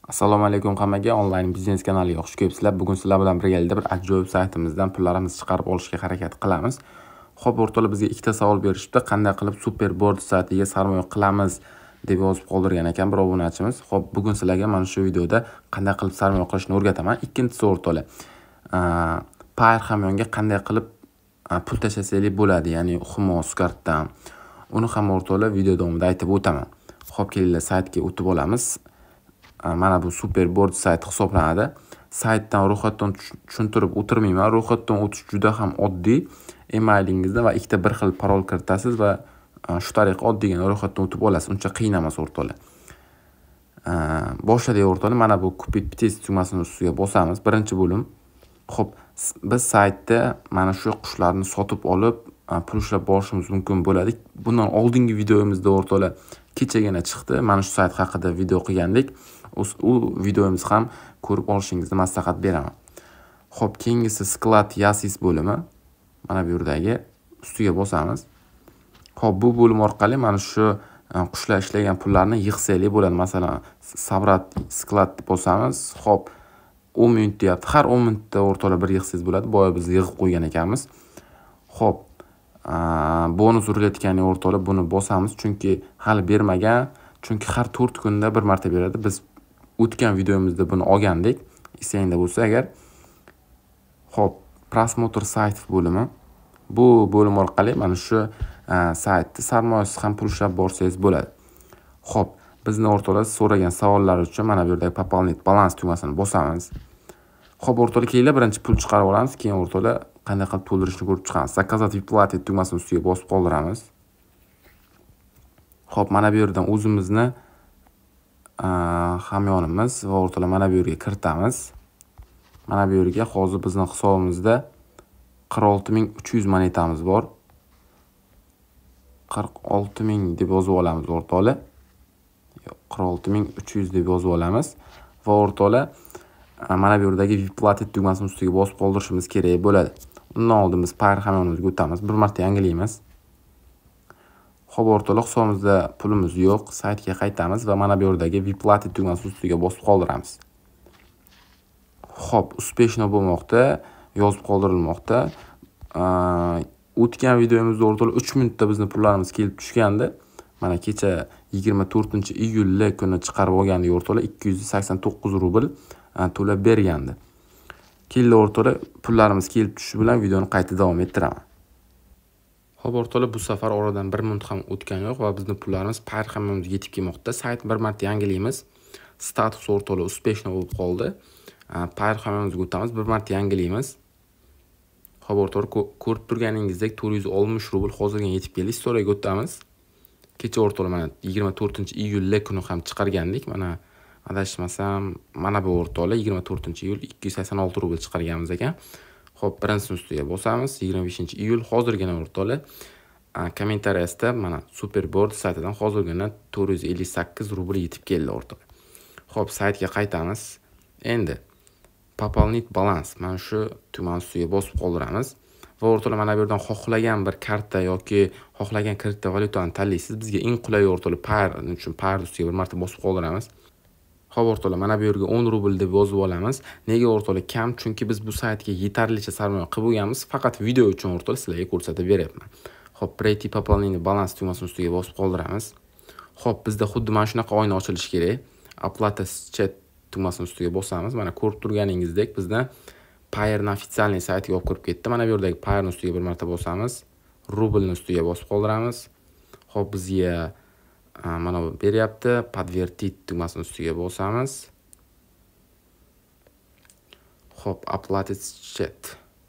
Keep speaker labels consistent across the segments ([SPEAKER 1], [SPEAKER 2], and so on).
[SPEAKER 1] Assalomu alaykum hammaga, onlayn biznes kanaliga xush kelibsizlar. Bugun sizlar bilan birgalikda bir ajoyib saytimizdan pullarimizni chiqarib olishga harakat qilamiz. Xo'p, o'rtoqlar bizga ikkita savol berishibdi. Qanday qilib Superboard saytiga sarmoya qilamiz deb yozib qoldirgan ekan bir obunachimiz. Xo'p, bugun sizlarga mana shu videoda qanday qilib sarmoya qilishni o'rgataman. Ikkinchisi o'rtoqlar, Payer hamyonga qanday qilib pul tashlasak bo'ladi, ya'ni Humo Skartdan. Uni ham o'rtoqlar video davomida aytib o'taman. Xo'p, kelinglar saytga o'tib olamiz. Mana bu Superboard sayti hisoblanadi. Saytdan ro'yxatdan tushuntirib o'tirmayman. Ro'yxatdan o'tish juda ham oddiy. Emailingizda va ikkita bir xil parol kiritasiz va shu tariqa oddiygina ro'yxatdan o'tib olasiz. Uncha qiyin emas o'rtoqlar. Boshladik o'rtoqlar. Mana bu Kupit Bites tugmasini ustiga bosamiz. Birinchi bo'lim. Xo'p, biz saytda mana shu qushlarni sotib olib, pul ishlab borishimiz mumkin bo'ladi. Bundan oldingi videomizda o'rtoqlar kechagina chiqdi. Mana shu sayt haqida video qilgandik. U videomiz ham ko'rib olishingizni maslahat beraman. Xo'p, keyingisi sklad yasis bo'limi. Mana bu yerdagi ustiga bosamiz. Xo'p, bu bo'lim orqali mana shu qushlar ishlagan pullarni yig'sak bo'ladi. Masalan, Sabrat sklad deb bosamiz. Xo'p, 10 minut deyapti. Har 10 minutda o'rtoqlar bir yig'sangiz bo'ladi. Boya biz yig'ib qo'ygan ekanmiz. Xo'p, bonus urilayotgani o'rtoqlar buni bosamiz, chunki hali bermagan. Chunki har 4 kunda bir marta beradi. Biz o'tgan videomizda buni olgandik. Esingizda bo'lsa agar. Xo'p, prosmotr sayt bo'limi. Bu bo'lim orqali mana shu saytda sarmoyasiz ham pul ishlab borsangiz bo'ladi. Xo'p, bizni o'rtoqlar so'ragan savollar uchun mana bu yerdagi пополнить balans tugmasini bosamiz. Xo'p, o'rtoqlar kelinglar birinchi pul chiqarib olamiz, keyin o'rtoqlar qanday qilib to'ldirishni ko'rib chiqamiz. Zaказать выплатить tugmasini ustiga bosib qoldiramiz. Xo'p, mana bu yerdan o'zimizni hamyonimiz va o'rtoqlar mana bu yerga kiritamiz. Mana bu yerga hozir bizning hisobimizda 46300 monetamiz bor. 46000 deb yozib olamiz o'rtoqlar. 46300 deb yozib olamiz va o'rtoqlar mana bu yerdagi выплатить tugmasini ustiga bosib qoldirishimiz kerak bo'ladi. Undan oldin biz Payer hamyonimizga o'tamiz. Bir marta yangilaymiz. Xo'p, o'rtoqlar hisobimizda pulimiz yo'q. Saytga qaytamiz va mana bu yerdagi выплатить tugmasini ustiga bosib qoldiramiz. Xo'p, uspешно bo'lmoqda, yozib qoldirilmoqda. O'tgan videomizda o'rtoqlar 3 minutda bizning pullarimiz kelib tushgandi. Mana kecha 24-iyul kuni chiqarib olgandik o'rtoqlar 289 rubl to'lab bergandi. Keldi o'rtoqlar, pullarimiz kelib tushishi bilan videoni qayta davom ettiraman. Xo'p, o'rtoqlar, bu safar oradan 1 minut ham o'tgani yo'q va bizning pullarimiz Payer hamyonimizga yetib kelmoqda. Sayt bir marta yangilaymiz. Status o'rtoqlar uspешно bo'lib qoldi. Payer hamyonimizga o'tamiz, bir marta yangilaymiz. Xo'p, o'rtoqlar, ko'rib turganingizdek 460 rubl hozirga yetib keldi. Istoriyaga o'tamiz. Kecha o'rtoqlar mana 24-iyul kuni ham chiqargandik. Mana adashmasam, mana bu o'rtoqlar 24-iyul 286 rubl chiqarganmiz ekan. Xo'p, birinchi ustiga bosamiz. 25-iyul hozirgina o'rtoqlar kommentariyasida mana Superboard saytidan hozirgina 458 rubl yetib keldi o'rtoqlar. Xo'p, saytga qaytamiz. Endi пополнить balans mana shu tugma ustiga bosib qoldiramiz. Va o'rtoqlar mana bu yerdan xohlagan bir karta yoki xohlagan kriptovalyutani tanlaysiz. Bizga eng qulay o'rtoqlar Payer uchun Payer ustiga bir marta bosib qoldiramiz. Xo'p, o'rtoqlar, mana bu yerga 10 rubl deb yozib olamiz. Nega o'rtoqlar kam? Chunki biz bu saytga yetarlicha sarmoya qilib bo'lganmiz. Faqat video uchun o'rtoqlar sizlarga ko'rsatib beryapman. Xo'p, пройти пополнение balans tugmasini ustiga bosib qoldiramiz. Xo'p, bizda xuddi mana shunaqa oyna ochilishi kerak. Оплата с chat tugmasini ustiga bosamiz. Mana ko'rib turganingizdek bizda Payerning ofitsialniy saytiga olib kirib ketdi. Mana bu yerdagi Payerning ustiga bir marta bosamiz. Rublni ustiga bosib qoldiramiz. Xo'p, bizga mana bu beryapti. Подтвердить tugmasini ustiga bosamiz. Xo'p, оплатить chat.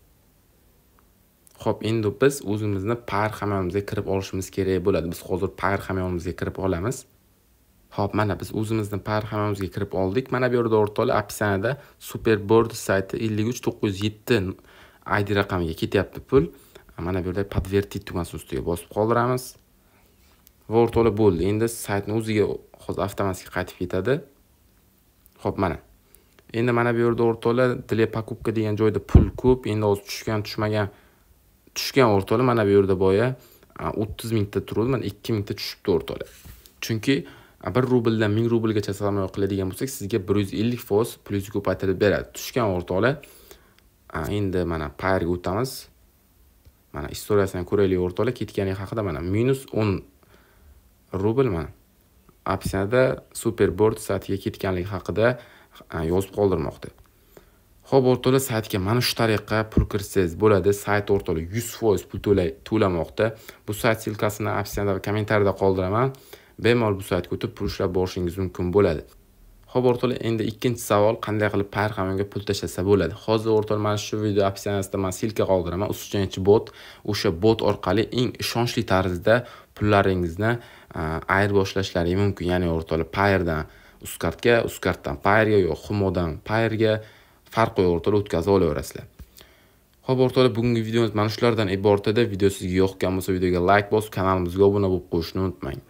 [SPEAKER 1] Xo'p, endi biz o'zimizni Payer hamyonimizga kirib olishimiz kerak bo'ladi. Biz hozir Payer hamyonimizga kirib olamiz. Xo'p, mana biz o'zimizni Payer hamyonimizga kirib oldik. Mana bu yerda o'rtoqlar opsiyada Superboard sayti 53907 ID raqamiga ketyapti pul. Mana bu yerda подтвердить tugmasini ustiga bosib qoldiramiz. Va o'rtoqlar bo'ldi. Endi saytning o'ziga hozir avtomatik qaytib ketadi. Xo'p, mana. Endi mana bu yerda o'rtoqlar для покупка degan joyda pul ko'p. Endi hozir tushgan o'rtoqlar mana bu yerda boya 30 mingta turadi. Mana 2 mingta tushibdi o'rtoqlar. Chunki 1 rubldan 1000 rublgacha sarmoya qiladigan bo'lsak, sizga 150% plyus ko'paytirib beradi. Tushgan o'rtoqlar. Endi mana Pairga o'tamiz. Mana istoriyasini ko'raylik o'rtoqlar. Ketgani haqida mana -10 rubl mana. Opsiyada Superboard saytiga ketganligi haqida yozib qoldirmoqda. Xo'p o'rtoqlar, saytga mana shu tariqa pul kiritsangiz bo'ladi. Sayt o'rtoqlar 100% pul to'lamoqda. Bu sayt silkasini opsiyada va kommentariyada qoldiraman. Bemalol bu saytga o'tib pul ishlab borishingiz mumkin bo'ladi. Xo'p o'rtoqlar, endi ikkinchi savol, qanday qilib Pair hamyonga pul tashlasa bo'ladi? Hozir o'rtoqlar, mana shu video opsiyasida men silka qoldiraman. Ustidan bot, o'sha bot orqali eng ishonchli tarzda pullaringizni ayirboshlash mumkin. Ya'ni o'rtoqlar, Pairdan Uzcardga, Uzcarddan Pairga yoki Humodan Pairga farq qo'yib o'rtoqlar o'tkazib olaverasizlar. Xo'p o'rtoqlar, bugungi videomiz mana shulardan iborat edi. Video sizga yoqqan bo'lsa, videoga like bosib, kanalimizga obuna bo'lib qo'yishni unutmang.